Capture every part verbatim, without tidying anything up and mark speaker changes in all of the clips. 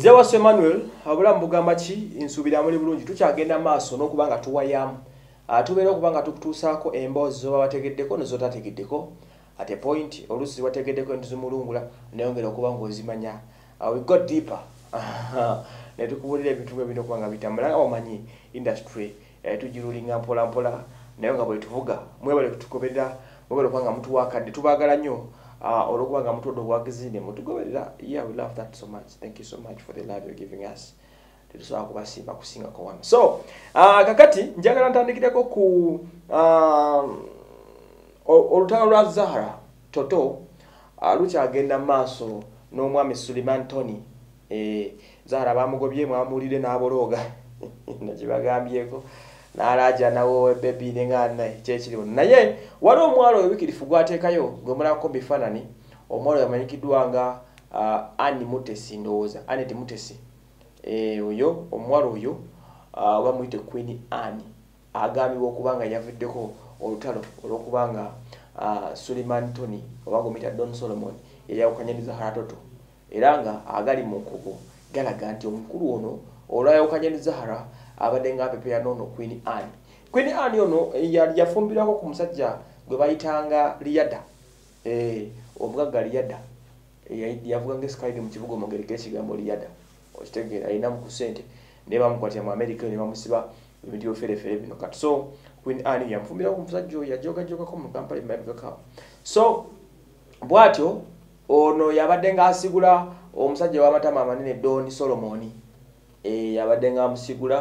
Speaker 1: Zewa Emmanuel abulamu bugamba ki nsubira muri bulungi tukyagenda maaso n'okubanga tuwayamu atubeera okubanga tukutuusaako emboozi zoba bategeddeko nezo tategeddeko at a point olusi wategeddeko entuzimulungula nayongera okuba ng'ozimanya uh, we got deeper ne tukubulira ebintu bino kubanga bitambula nga omanyi industry eh, tugirulinga mpola mpola naye nga bwe tuvuga mwebale kutugoberera mwebale kubanga mutuwakadde tubaagala nnyo Uh, olokubanga mutodo gwagizinde mutugoberera. Yeah, we love that so much. Thank you so much for the love you're giving us. Tulisobola kubasimba kusinga kwa wano. So, uh, kakati njagala ntandikireko ku uh, olutalo lwa Zahara Toto uh, lukyagenda maaso n'omwami Suleiman Tony. Eh, Zahara bamugobye mwamulire n'abologa nakibagambyeko n'alaja nawo baby nengana kyekiriwo naye wali omwalo webikirifu gwateekayo gwemulako bifaanani omwalo yamanyikidwa nga uh, Annie Mutesi ndowooza Annette Mutesi eh, oyo omwalo oyo uh, bamuyite Queen Annie agambibwa okubanga yavuddeko olutalo olwokubanga uh, Suleiman Tony oba gomita Don Solomon yayawukanyiriza Haratoto era nga agali mu nkugo galaga nti omukulu ono olwayawukanyiriza Zahara abadde nga apepeya nono Queen Anne. Queen Anne ono yali yafumbirako ku musajja gwe bayitanga Liyada. Eh, omugagga Liyada. Eh, yavuga ngesikayide mu kibuga omugere k'ekigambo Liyada. Okitegeera alina mu kusente ne bamukwatira mu America ne bamusiba ebintu by'ofere-fere bino kati. So Queen Anne yamufumbirako ku musajja oyo yajoga-jogako mu Kampala Mabeka. So bwatyo ono yabadde nga asigula omusajja w'amatama amanene Don Solomon. Eh, yabadde nga amusigula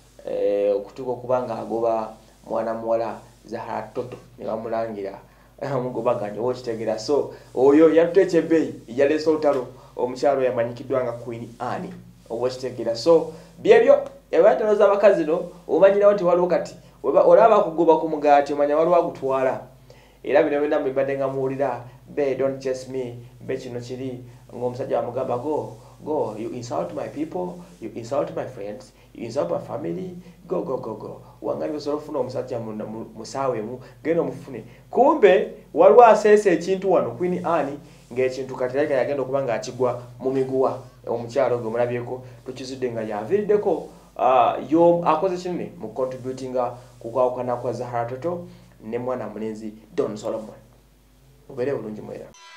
Speaker 1: eh okutuka okubanga agoba mwana muwala Zahara Toto ne bamulangira amugobaganye okitegeera. So oyo yatuteche bay yaleso olutalo omukyalo yamanyikidwa nga Queen Anne okitegeera. So byebyo ebataloza abakazi no omanyira nti waliwo kati olaba kugoba ku mugaati omanya waliwo agutwala era bino bina mbadde nga muwulira be don't chase me be kino kiri ng'omusajja amugamba go go, you insult my people, you insult my friends, you insult my family, go go go go. Wangali osolofuna omusajja musawemu genda mufune. Kumbe waliwo asese ekintu wano Queen Anne ng'ekintu katereka yagenda okubanga akigwa mu miguwa omukyalo gwe mulabyeko tukizudde nga yaviiriddeko uh, yo akoze kinene mu contributinga ku kwawukana kwa Zahara Toto ne mwana mulenzi Don Solomon. Ubeere bulungi mwera.